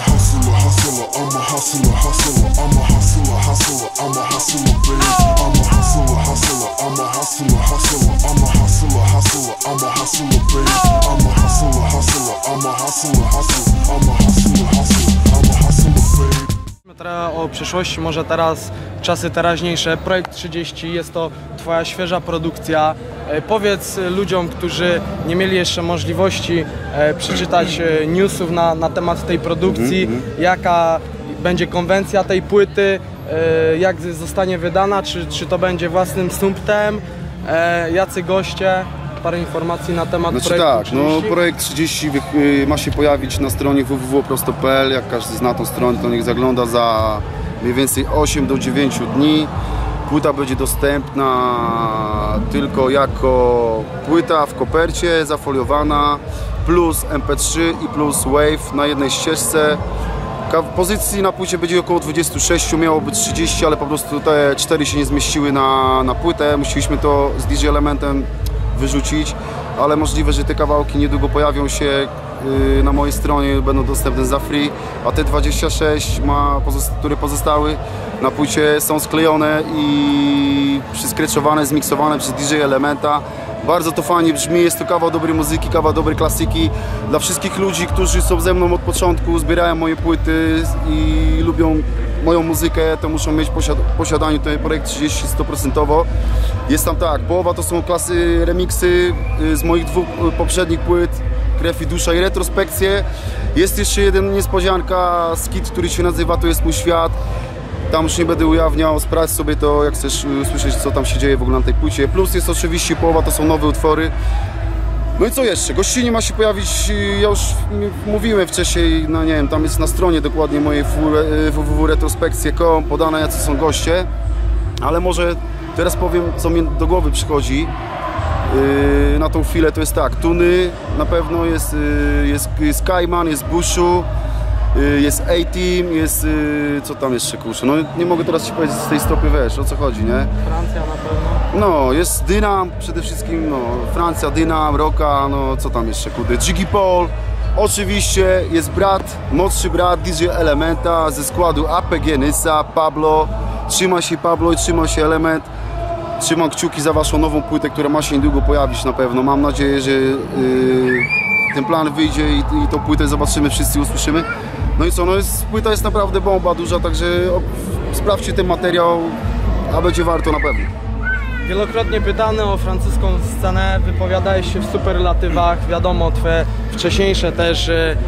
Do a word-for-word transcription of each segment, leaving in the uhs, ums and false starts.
hustler, hustler, I'm a hustler, hustler, I'm a hustler, hustler, I'm a hustler, baby. I'm a hustler, hustler, I'm a hustler, hustler, I'm a hustler, hustler, I'm a hustler, baby. I'm a hustler, hustler, I'm a hustler, hustler, I'm a hustler, hustler, I'm a hustler, baby. Teraz o przyszłości, może teraz czasy teraźniejsze. Projekt trzydzieści jest to twoja świeża produkcja. E, powiedz ludziom, którzy nie mieli jeszcze możliwości e, przeczytać e, newsów na, na temat tej produkcji, mm-hmm. jaka będzie konwencja tej płyty, e, jak zostanie wydana, czy, czy to będzie własnym sumptem, e, jacy goście. Parę informacji na temat znaczy projektu tak, trzydzieści. no projekt trzydzieści ma się pojawić na stronie w w w kropka prosto kropka p l. Jak każdy zna tą stronę, to niech zagląda za mniej więcej osiem do dziewięciu dni. Płyta będzie dostępna tylko jako płyta w kopercie, zafoliowana, plus em pe trzy i plus wave na jednej ścieżce. Pozycji na płycie będzie około dwudziestu sześciu, miało być trzydzieści, ale po prostu te cztery się nie zmieściły na, na płytę. Musieliśmy to z D J Elementem wyrzucić, ale możliwe, że te kawałki niedługo pojawią się yy, na mojej stronie, będą dostępne za free, a te dwadzieścia sześć, ma, które pozostały na płycie, są sklejone i przyskreczowane, zmiksowane przez D J Elementa. Bardzo to fajnie brzmi, jest to kawał dobrej muzyki, kawał dobrej klasyki. Dla wszystkich ludzi, którzy są ze mną od początku, zbierają moje płyty i lubią moją muzykę, to muszą mieć posiad posiadaniu ten projekt trzydzieści sto procent. Jest tam tak, połowa to są klasy, remiksy z moich dwóch poprzednich płyt, Krew i Dusza i Retrospekcje. Jest jeszcze jeden niespodzianka, skit, który się nazywa To jest mój świat. Tam już nie będę ujawniał, sprawdź sobie to, jak chcesz usłyszeć, co tam się dzieje w ogóle na tej płycie. Plus jest oczywiście połowa, to są nowe utwory. No i co jeszcze? Gościnie ma się pojawić, ja już mówiłem wcześniej, no nie wiem, tam jest na stronie dokładnie mojej w w w retrospekcje kropka com podane, jacy są goście. Ale może teraz powiem, co mi do głowy przychodzi yy, na tą chwilę. To jest tak, Tuny na pewno, jest, yy, jest, jest Kajman, jest Bushu, yy, jest A-Team, jest yy, co tam jeszcze, kurczę, no nie mogę teraz ci powiedzieć z tej stopy, wiesz, o co chodzi, nie? Francja na pewno. No, jest Dynam przede wszystkim, no, Francja, Dynam, Rocka, no co tam jeszcze, kurde, Jiggy Paul. Oczywiście jest brat, młodszy brat D J Elementa ze składu A P G Nysa, Pablo. Trzyma się Pablo i trzyma się Element. Trzymam kciuki za waszą nową płytę, która ma się niedługo pojawić na pewno. Mam nadzieję, że yy, ten plan wyjdzie i, i tą płytę zobaczymy, wszyscy usłyszymy. No i co, no jest, płyta jest naprawdę bomba duża, także o, sprawdźcie ten materiał, a będzie warto na pewno. Wielokrotnie pytany o francuską scenę, wypowiadałeś się w superlatywach, wiadomo, twoje wcześniejsze też e,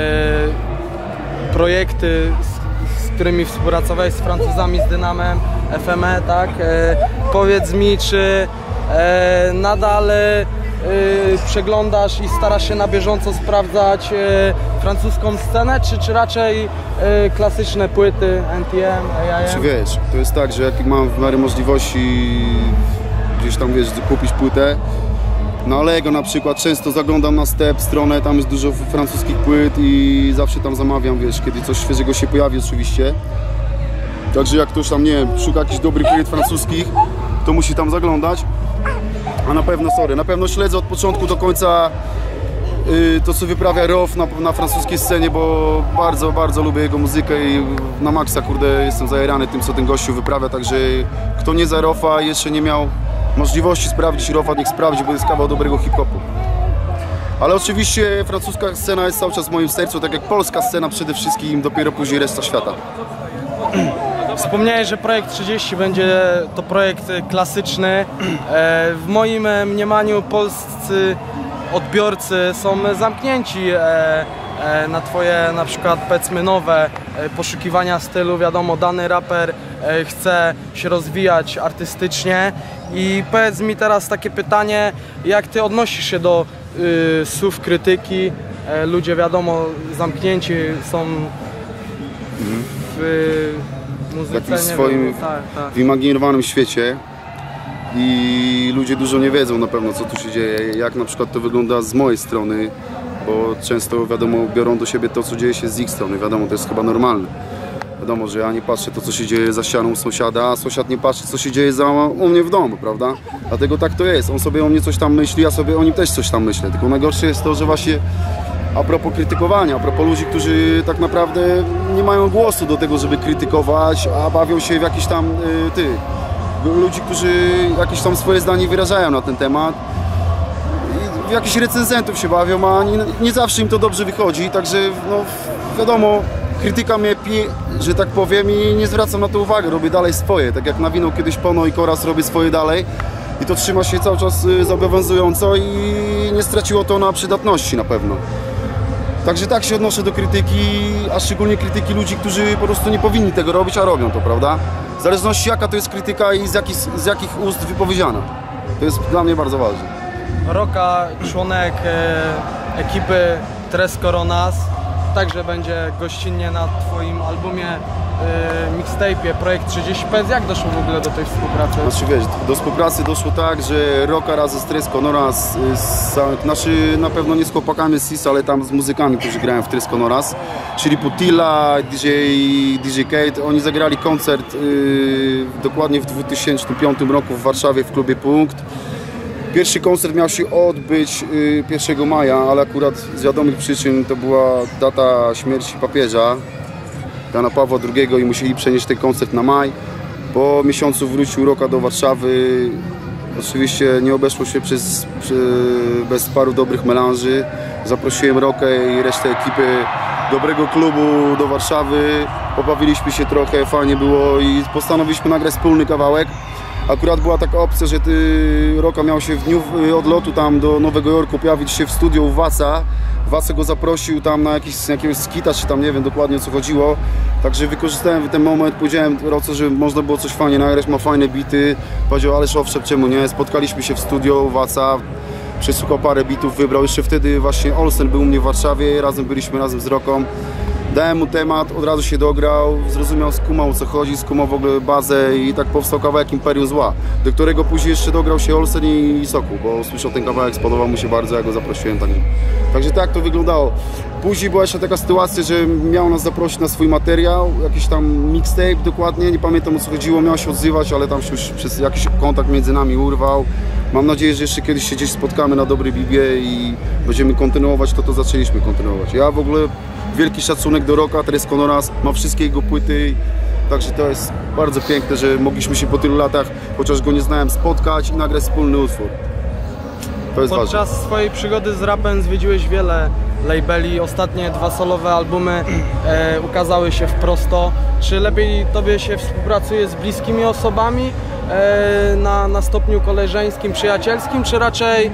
projekty, z, z którymi współpracowałeś z Francuzami, z Dynamem, F M E, tak? E, powiedz mi, czy e, nadal e, przeglądasz i starasz się na bieżąco sprawdzać e, francuską scenę, czy, czy raczej e, klasyczne płyty N T M, A I M? Czy wiesz, to jest tak, że jak mam w miarę możliwości gdzieś tam, wiesz, kupić płytę, na Allegro na przykład, często zaglądam na Step stronę, tam jest dużo francuskich płyt i zawsze tam zamawiam, wiesz, kiedy coś świeżego się pojawi oczywiście. Także jak ktoś tam, nie wiem, szuka jakichś dobrych płyt francuskich, to musi tam zaglądać. A na pewno, sorry, na pewno śledzę od początku do końca yy, to, co wyprawia Rof na, na francuskiej scenie, bo bardzo, bardzo lubię jego muzykę i na maksa, kurde, jestem zajarany tym, co ten gościu wyprawia, także kto nie za Rofa jeszcze nie miał możliwości sprawdzić Rofa, niech sprawdzi, bo jest kawał dobrego hip-hopu. Ale oczywiście francuska scena jest cały czas w moim sercu, tak jak polska scena przede wszystkim, dopiero później reszta świata. Wspomniałeś, że projekt trzydzieści będzie to projekt klasyczny. W moim mniemaniu polscy odbiorcy są zamknięci na twoje, na przykład, powiedzmy, nowe poszukiwania stylu. Wiadomo, dany raper chce się rozwijać artystycznie. I powiedz mi teraz takie pytanie, jak ty odnosisz się do y, słów krytyki? Ludzie, wiadomo, zamknięci są w muzyce, w takim swoim, wiem, tak, tak. wyimaginowanym świecie i ludzie dużo nie wiedzą na pewno, co tu się dzieje, jak na przykład to wygląda z mojej strony, bo często, wiadomo, biorą do siebie to, co dzieje się z ich strony, wiadomo, to jest chyba normalne. Wiadomo, że ja nie patrzę to, co się dzieje za ścianą sąsiada, a sąsiad nie patrzy, co się dzieje za, u mnie w domu, prawda? Dlatego tak to jest, on sobie o mnie coś tam myśli, ja sobie o nim też coś tam myślę, tylko najgorsze jest to, że właśnie a propos krytykowania, a propos ludzi, którzy tak naprawdę nie mają głosu do tego, żeby krytykować, a bawią się w jakiś tam, y, ty, ludzi, którzy jakieś tam swoje zdanie wyrażają na ten temat. I w jakichś recenzentów się bawią, a nie, nie zawsze im to dobrze wychodzi, także no wiadomo, krytyka mnie pije, że tak powiem, i nie zwracam na to uwagi, robię dalej swoje, tak jak nawinął kiedyś Pono i Koraz, robię swoje dalej i to trzyma się cały czas zobowiązująco i nie straciło to na przydatności na pewno. Także tak się odnoszę do krytyki, a szczególnie krytyki ludzi, którzy po prostu nie powinni tego robić, a robią to, prawda? W zależności jaka to jest krytyka i z jakich, z jakich ust wypowiedziana. To jest dla mnie bardzo ważne. Roka, członek e, ekipy Tres Coronas, także będzie gościnnie na Twoim albumie, e, mixtape'ie Projekt trzydzieści. Powiedz, jak doszło w ogóle do tej współpracy? Znaczy wiesz, do współpracy doszło tak, że Roka razem z Tres Coronas, z, znaczy na pewno nie z chłopakami z Sis, ale tam z muzykami, którzy grają w Tres Coronas, czyli Putila, D J, D J Kate, oni zagrali koncert yy, dokładnie w dwa tysiące piątym roku w Warszawie w klubie Punkt. Pierwszy koncert miał się odbyć y, pierwszego maja, ale akurat z wiadomych przyczyn to była data śmierci papieża Jana Pawła drugiego i musieli przenieść ten koncert na maj. Po miesiącu wrócił Roka do Warszawy. Oczywiście nie obeszło się przez, przy, bez paru dobrych melanży. Zaprosiłem Rokę i resztę ekipy dobrego klubu do Warszawy. Pobawiliśmy się trochę, fajnie było i postanowiliśmy nagrać wspólny kawałek. Akurat była taka opcja, że ty, Roka miał się w dniu odlotu tam do Nowego Jorku pojawić się w studiu u Waca. Wace go zaprosił tam na jakiś, jakiegoś skita, czy tam nie wiem dokładnie o co chodziło. Także wykorzystałem ten moment, powiedziałem Roce, że można było coś fajnie nagrać, ma fajne bity. Powiedział, ależ owszem, czemu nie? Spotkaliśmy się w studio u Waca, przesłuchał parę bitów, wybrał. Jeszcze wtedy właśnie Olsen był u mnie w Warszawie, razem byliśmy razem z Roką. Dałem mu temat, od razu się dograł, zrozumiał, skumał o co chodzi, skumał w ogóle bazę i tak powstał kawałek Imperium Zła, do którego później jeszcze dograł się Olsen i Sokół, bo usłyszał ten kawałek, spodobał mu się bardzo, ja go zaprosiłem. Tak. Także tak to wyglądało. Później była jeszcze taka sytuacja, że miał nas zaprosić na swój materiał, jakiś tam mixtape dokładnie, nie pamiętam o co chodziło, miał się odzywać, ale tam się już przez jakiś kontakt między nami urwał. Mam nadzieję, że jeszcze kiedyś się gdzieś spotkamy na dobrej Bibie i będziemy kontynuować to, to zaczęliśmy kontynuować. Ja w ogóle wielki szacunek do Roka, Tres Coronas, ma wszystkie jego płyty, także to jest bardzo piękne, że mogliśmy się po tylu latach, chociaż go nie znałem, spotkać i nagrać wspólny utwór. To jest Podczas ważne. swojej przygody z rapem zwiedziłeś wiele labeli, ostatnie dwa solowe albumy e, ukazały się w prosto. Czy lepiej Tobie się współpracuje z bliskimi osobami e, na, na stopniu koleżeńskim, przyjacielskim, czy raczej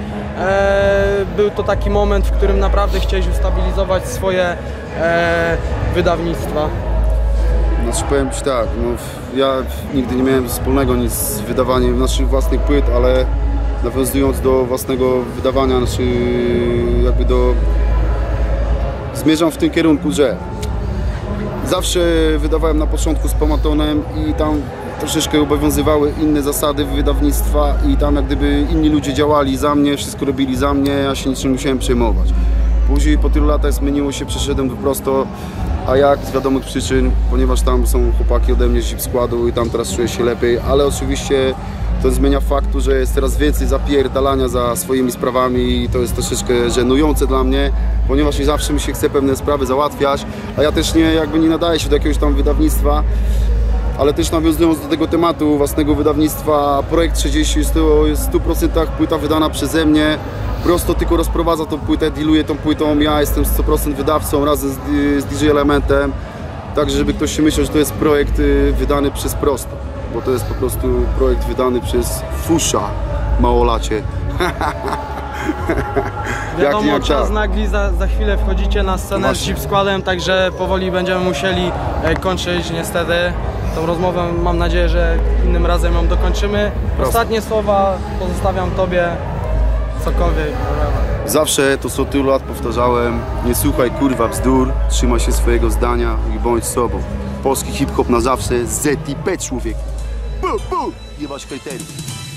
e, był to taki moment, w którym naprawdę chciałeś ustabilizować swoje e, wydawnictwa? Znaczy powiem Ci tak, no, ja nigdy nie miałem wspólnego nic z wydawaniem naszych własnych płyt, ale nawiązując do własnego wydawania, znaczy jakby do... Zmierzam w tym kierunku, że zawsze wydawałem na początku z Pomatonem i tam troszeczkę obowiązywały inne zasady wydawnictwa i tam jak gdyby inni ludzie działali za mnie, wszystko robili za mnie, ja się niczym musiałem przejmować. Później po tylu latach zmieniło się, przeszedłem do prosto, a jak z wiadomych przyczyn, ponieważ tam są chłopaki ode mnie z Zip Składu i tam teraz czuję się lepiej, ale oczywiście to zmienia faktu, że jest teraz więcej zapierdalania za swoimi sprawami i to jest troszeczkę żenujące dla mnie, ponieważ nie zawsze mi się chce pewne sprawy załatwiać, a ja też nie, jakby nie nadaję się do jakiegoś tam wydawnictwa, ale też nawiązując do tego tematu własnego wydawnictwa, Projekt trzydzieści jest to jest w stu procentach płyta wydana przeze mnie, prosto tylko rozprowadza tą płytę, dealuję tą płytą, ja jestem sto procent wydawcą razem z, z D J Elementem, tak żeby ktoś się myślał, że to jest projekt wydany przez Prosto, bo to jest po prostu projekt wydany przez Fusza, małolacie. Wiadomo, jak, jak czas tak. nagli, za, za chwilę wchodzicie na scenę No z Zip Składem, także powoli będziemy musieli e, kończyć niestety tą rozmowę. Mam nadzieję, że innym razem ją dokończymy. Ostatnie słowa pozostawiam Tobie, cokolwiek. Zawsze to co tylu lat powtarzałem, nie słuchaj kurwa bzdur, trzymaj się swojego zdania i bądź sobą. Polski hip-hop na zawsze, Z I P człowiek. Bu, bu, jebać kryterium.